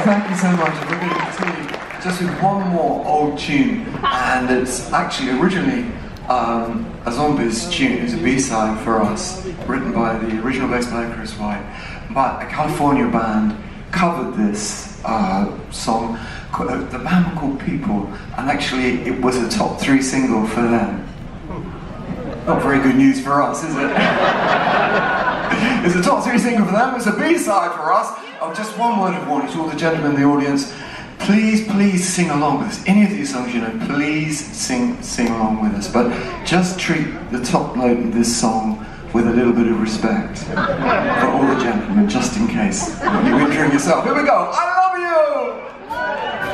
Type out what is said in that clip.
thank you so much. We're going to continue just with one more old tune, and it's actually originally a Zombies tune. It's a B-side for us, written by the original bass player Chris White. But a California band covered this song. The band were called People, and actually it was a top 3 single for them. Not very good news for us, is it? It's a top 3 single for them. It's a B-side for us. Oh, just one word of warning to all the gentlemen in the audience. Please sing along with us. Any of these songs, you know, please sing along with us. But just treat the top note of this song with a little bit of respect for all the gentlemen, just in case you're injuring yourself. Here we go. I love you!